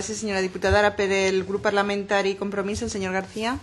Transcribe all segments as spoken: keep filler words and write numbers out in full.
Gracias, señora diputada. Ahora, per el Grup Parlamentari Compromís, el señor García.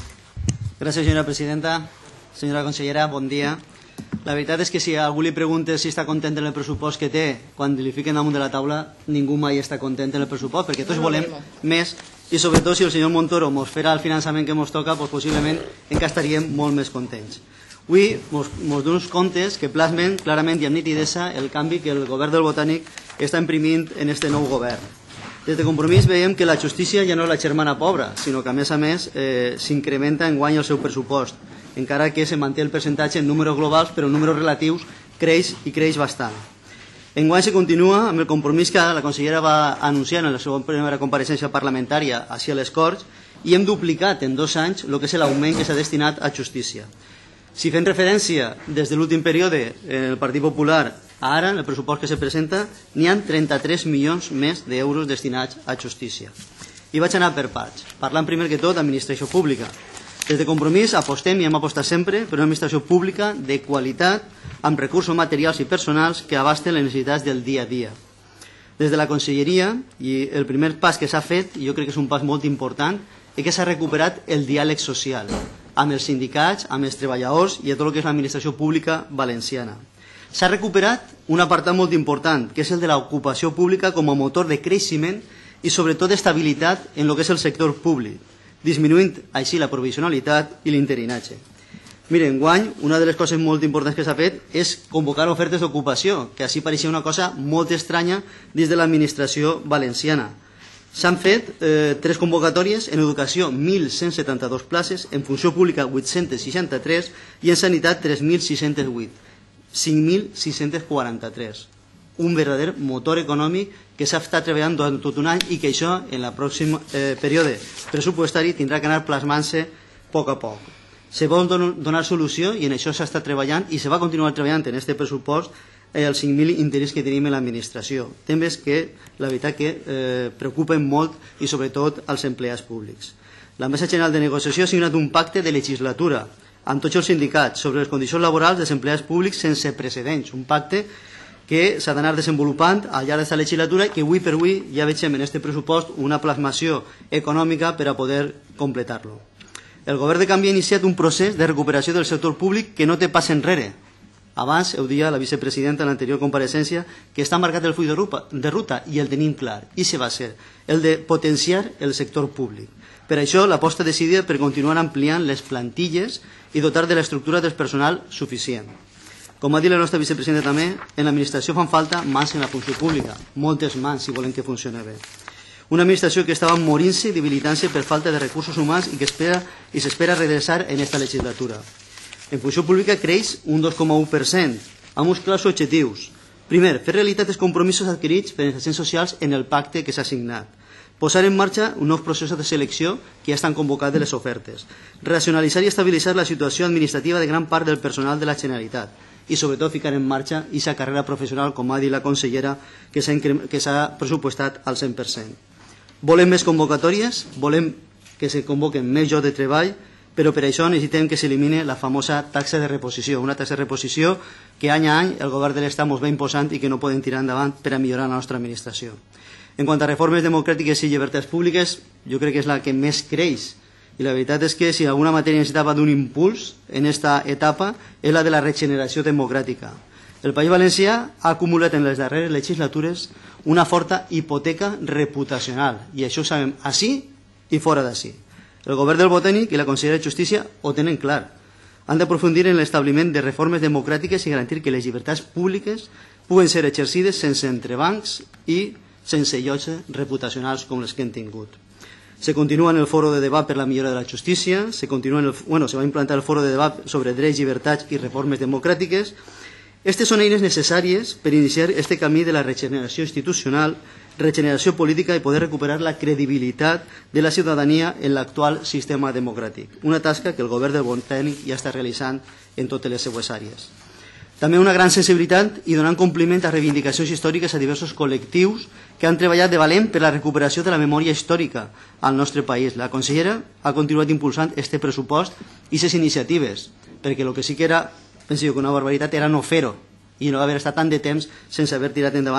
Gràcies, senyora presidenta. Senyora consellera, bon dia. La veritat és que si a algú li pregunta si està content en el pressupost que té, quan li fiquen damunt de la taula, ningú mai està content en el pressupost, perquè tots volem més, i sobretot si el senyor Montoro ens farà el finançament que ens toca, doncs possiblement encara estaríem molt més contents. Avui ens donem uns comptes que plasmen clarament i amb nitidesa el canvi que el govern del Botànic està imprimint en este nou govern. Des de Compromís veiem que la justícia ja no és la germana pobra, sinó que a més a més eh, s'incrementa en guany el seu pressupost, encara que se manté el percentatge en números globals, però en números relatius creix i creix bastant. Enguany se continua amb el compromís que la consellera va anunciar en la seva primera compareixença parlamentària així a les Corts, i hem duplicat en dos anys el que és l'augment que s'ha destinat a justícia. Si fem referència des de l'últim període el Partit Popular a ara, en el pressupost que se presenta, n'hi ha trenta-tres milions més d'euros destinats a justícia. I vaig anar per parts, parlant primer que tot d'administració pública. Des de Compromís apostem i hem apostat sempre per una administració pública de qualitat, amb recursos materials i personals que abasten les necessitats del dia a dia. Des de la conselleria, i el primer pas que s'ha fet, i jo crec que és un pas molt important, és que s'ha recuperat el diàleg social amb els sindicats, amb els treballadors i a tot el que és l'administració pública valenciana. S'ha recuperat un apartat molt important, que és el de l'ocupació pública com a motor de creixement i sobretot d'estabilitat en el que és el sector públic, disminuint així la provisionalitat i l'interinatge. Miren, enguany, una de les coses molt importants que s'ha fet és convocar ofertes d'ocupació, que així pareixia una cosa molt estranya dins de l'administració valenciana. S'han fet eh, tres convocatòries, en educació mil cent setanta-dos places, en funció pública vuit-cents seixanta-tres i en sanitat tres mil sis-cents vuit, cinc mil sis-cents quaranta-tres. Un verdader motor econòmic que s'ha estat treballant durant tot un any i que això en el pròxim eh, període pressupostari tindrà que anar plasmant-se a poc a poc. Se vol don donar solució i en això s'ha estat treballant i se va continuar treballant en aquest pressupost eh, els cinc mil interins que tenim en l'administració. Temes que la veritat que eh, preocupen molt i sobretot als empleats públics. La Mesa General de Negociació ha signat un pacte de legislatura amb tots els sindicats sobre les condicions laborals dels empleats públics sense precedents, un pacte que s'ha d'anar desenvolupant al llarg d'aquesta legislatura i que avui per avui ja veiem en aquest pressupost una plasmació econòmica per a poder completar-lo. El govern de Canvi ha iniciat un procés de recuperació del sector públic que no té pas enrere. Abans, ho dia la vicepresidenta en l'anterior compareixença, que està marcat el full de ruta, de ruta i el tenim clar, i se va ser el de potenciar el sector públic. Per això, l'aposta decidida per continuar ampliant les plantilles i dotar de l'estructura del personal suficient. Com ha dit la nostra vicepresidenta també, en l'administració fan falta mans en la funció pública, moltes mans si volen que funcioni bé. Una administració que estava morint-se i debilitant-se per falta de recursos humans i que espera i s'espera redreçar en aquesta legislatura. En funció pública creix un dos coma u per cent, amb uns clars objectius. Primer, fer realitat els compromisos adquirits per els agents socials en el pacte que s'ha signat. Posar en marxa un nou procés de selecció que ja estan convocats de les ofertes. Racionalitzar i estabilitzar la situació administrativa de gran part del personal de la Generalitat i sobretot ficar en marxa aquesta carrera professional, com ha dit la consellera, que s'ha pressupostat al cent per cent. Volem més convocatòries, volem que se convoquen més llocs de treball, però per això necessitem que s'elimine la famosa taxa de reposició, una taxa de reposició que any a any el govern de l'Estat ens va imposant i que no podem tirar endavant per a millorar la nostra administració. En quant a reformes democràtiques i llibertats públiques, jo crec que és la que més creix. I la veritat és que si alguna matèria necessitava d'un impuls en aquesta etapa és la de la regeneració democràtica. El País Valencià ha acumulat en les darreres legislatures una forta hipoteca reputacional i això ho sabem ací i fora d'ací. El govern del Botànic i la Consellera de Justícia ho tenen clar. Han d'aprofundir en l'establiment de reformes democràtiques i garantir que les llibertats públiques puguen ser exercides sense entrebancs i sense llocs reputacionals com les que hem tingut. Se continua en el foro de debat per la millora de la justícia, se, continua en el, bueno, se va implantar el foro de debat sobre drets, llibertats i reformes democràtiques. Aquestes són eines necessàries per iniciar este camí de la regeneració institucional, regeneració política i poder recuperar la credibilitat de la ciutadania en l'actual sistema democràtic. Una tasca que el govern del Botànic ja està realitzant en totes les seues àrees. També una gran sensibilitat i donant compliment a reivindicacions històriques a diversos col·lectius que han treballat de valent per la recuperació de la memòria històrica al nostre país. La consellera ha continuat impulsant este pressupost i aquestes iniciatives, perquè el que sí que era, penso jo que una barbaritat, era no fer-ho i no haver estat tant de temps sense haver tirat endavant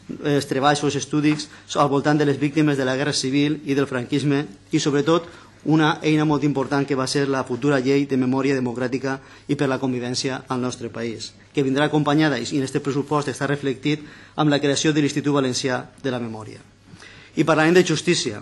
els treballs o els estudis al voltant de les víctimes de la guerra civil i del franquisme i, sobretot, una eina molt important que va ser la futura llei de memòria democràtica i per la convivència al nostre país, que vindrà acompanyada, i en aquest pressupost està reflectit, amb la creació de l'Institut Valencià de la Memòria. I parlarem de justícia.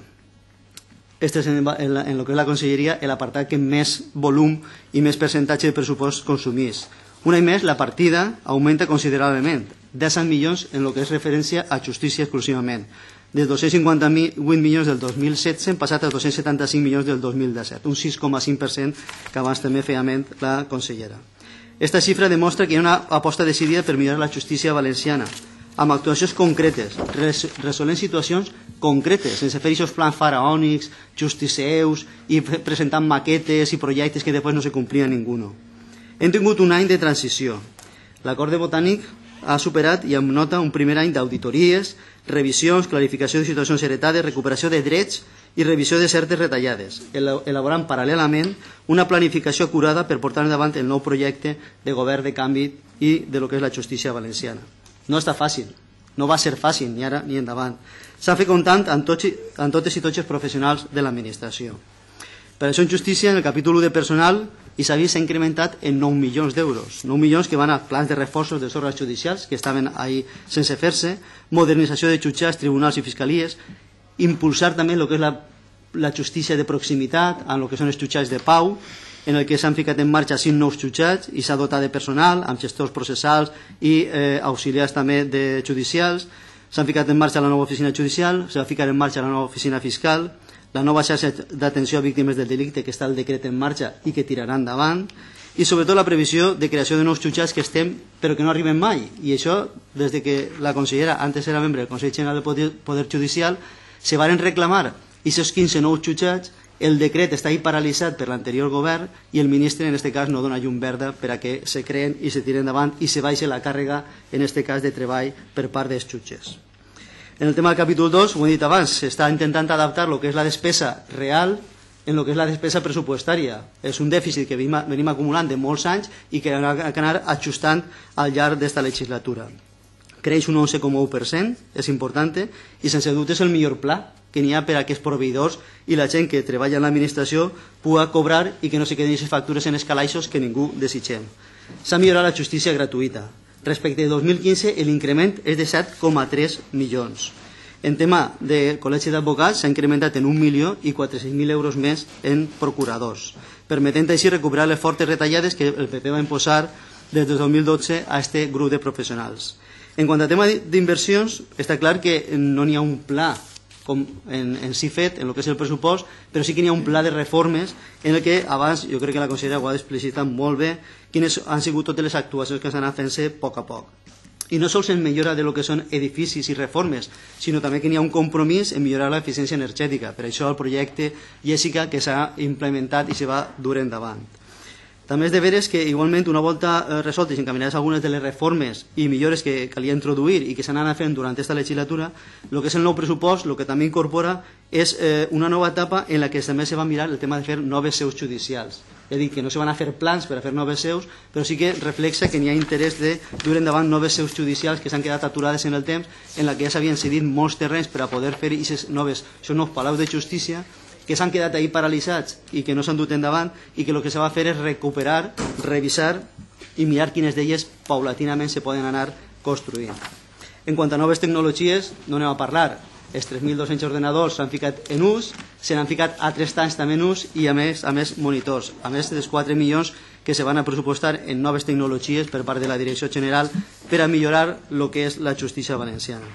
Este és en, en, en lo que és la conselleria l'apartat que més volum i més percentatge de pressupost consumís. Un any més, la partida augmenta considerablement, disset milions en el que és referència a justícia exclusivament, de dos-cents cinquanta-vuit milions del dos mil setze hem passat a dos-cents setanta-cinc milions del dos mil disset, un sis coma cinc per cent que abans també feia ment la consellera. Esta xifra demostra que hi ha una aposta decidida per millorar la justícia valenciana, amb actuacions concretes, res, resolent situacions concretes, sense fer aquests plans faraònics, justiceus, i presentant maquetes i projectes que després no se complien ningú. Hem tingut un any de transició. L'acord de Botànic ha superat i amb nota un primer any d'auditories, revisions, clarificació de situacions heretades, recuperació de drets i revisió de certes retallades, elaborant paral·lelament una planificació acurada per portar endavant el nou projecte de govern de canvi i de lo que és la justícia valenciana. No està fàcil, no va ser fàcil ni ara ni endavant. S'ha fet comptant amb, tots, amb totes i tots els professionals de l'administració. Per això en justícia, en el capítol u de personal, i s'ha vist s'ha incrementat en nou milions d'euros, nou milions que van a plans de reforços dels òrgans judicials que estaven ahí sense fer-se, modernització de jutjats, tribunals i fiscalies, impulsar també el que és la, la justícia de proximitat, en el que són els jutjats de pau, en el que s'han ficat en marxa cinc nous jutjats i s'ha dotat de personal amb gestors processals i eh, auxiliars també de judicials. S'han ficat en marxa la nova oficina judicial, s'ha ficat en marxa la nova oficina fiscal, la nova xarxa d'atenció a víctimes del delicte que està el decret en marxa i que tirarà endavant, i sobretot la previsió de creació de nous jutjats que estem però que no arriben mai, i això des de que la consellera antes era membre del Consell General del Poder, Poder Judicial se varen reclamar aquests quinze nous jutjats. El decret està ahí paralitzat per l'anterior govern i el ministre en aquest cas no dona llum verda per a que se creen i se tiren endavant i se baixa la càrrega en aquest cas de treball per part dels jutges. En el tema del capítol dos, ho he dit abans, s'està intentant adaptar el que és la despesa real en el que és la despesa pressupostària. És un dèficit que venim, venim acumulant de molts anys i que hem d'anar ajustant al llarg d'esta legislatura. Creix un onze coma u per cent, és important, i sense dubte és el millor pla que n'hi ha per a aquests proveïdors i la gent que treballa en l'administració pugui cobrar i que no se quedin aquestes factures en els calaixos que ningú desitgem. S'ha millorat la justícia gratuïta. Respecte de dos mil quinze, l'increment és de set coma tres milions. En tema de col·legi d'advocats s'ha incrementat en un milió i quatre-cents mil euros més en procuradors, permetent així recuperar les fortes retallades que el P P va imposar des del dos mil dotze a aquest grup de professionals. En quant a tema d'inversions, està clar que no n'hi ha un pla com en, en si fet, en el que és el pressupost, però sí que n'hi ha un pla de reformes en el que abans, jo crec que la consellera ho ha explicitat molt bé, quines han sigut totes les actuacions que s'han anat fent-se a poc a poc. I no sols en millora de lo que són edificis i reformes, sinó també que n'hi ha un compromís en millorar l'eficiència energètica. Per això el projecte Jessica que s'ha implementat i se va dur endavant. També és de veres que igualment una volta resoltes i encaminades algunes de les reformes i millores que calia introduir i que s'han anat fent durant aquesta legislatura, el que és el nou pressupost, el que també incorpora és eh, una nova etapa en la que també se va mirar el tema de fer noves seus judicials. És a dir, que no se van a fer plans per a fer noves seus, però sí que reflexa que n'hi ha interès de dur endavant noves seus judicials que s'han quedat aturades en el temps, en la que ja s'havien cedit molts terrenys per a poder fer aquests noves, són nous palaus de justícia que s'han quedat ahí paralitzats i que no s'han dut endavant i que el que se va fer és recuperar, revisar i mirar quines d'elles paulatinament se poden anar construint. En quant a noves tecnologies, no anem a parlar. Els tres mil dos-cents ordenadors s'han ficat en ús, se n'han ficat altres tants també en ús i a més, a més monitors, a més dels quatre milions que se van a pressupostar en noves tecnologies per part de la Direcció General per a millorar el que és la justícia valenciana.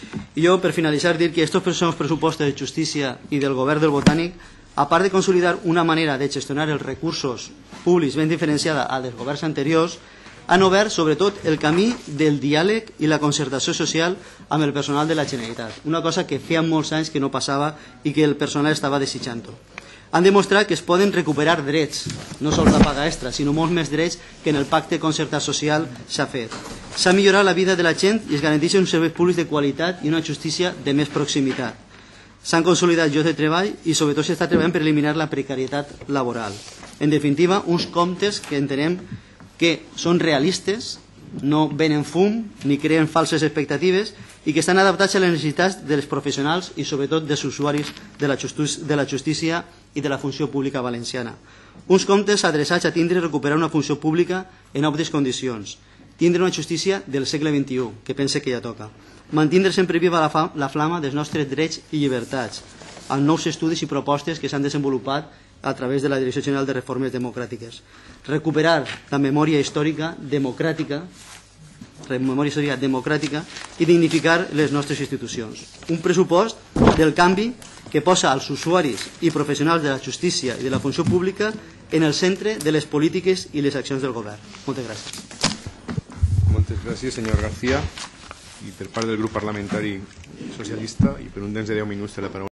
I jo, per finalitzar, dir que estos són els pressupostos de justícia i del govern del Botànic, a part de consolidar una manera de gestionar els recursos públics ben diferenciada a dels governs anteriors, han obert sobretot el camí del diàleg i la concertació social amb el personal de la Generalitat, una cosa que feia molts anys que no passava i que el personal estava desitjant-ho. Han demostrat que es poden recuperar drets, no sols la paga extra, sinó molts més drets que en el pacte de concertat social s'ha fet. S'ha millorat la vida de la gent i es garanteixen uns serveis públics de qualitat i una justícia de més proximitat. S'han consolidat llocs de treball i sobretot s'està treballant per eliminar la precarietat laboral. En definitiva, uns comptes que entenem que són realistes, no venen fum ni creen falses expectatives i que estan adaptats a les necessitats dels professionals i sobretot dels usuaris de la, justus, de la justícia i de la funció pública valenciana. Uns comptes adreçats a tindre i recuperar una funció pública en òptimes condicions, tindre una justícia del segle vint-i-u, que pense que ja toca, mantindre sempre viva la, fa, la flama dels nostres drets i llibertats, amb nous estudis i propostes que s'han desenvolupat a través de la Direcció General de Reformes Democràtiques. Recuperar la memòria històrica democràtica, memòria històrica democràtica i dignificar les nostres institucions. Un pressupost del canvi que posa els usuaris i professionals de la justícia i de la funció pública en el centre de les polítiques i les accions del govern. Moltes gràcies. Moltes gràcies, senyor García. I per part del grup parlamentari socialista, i per un temps de deu minuts de la paraula.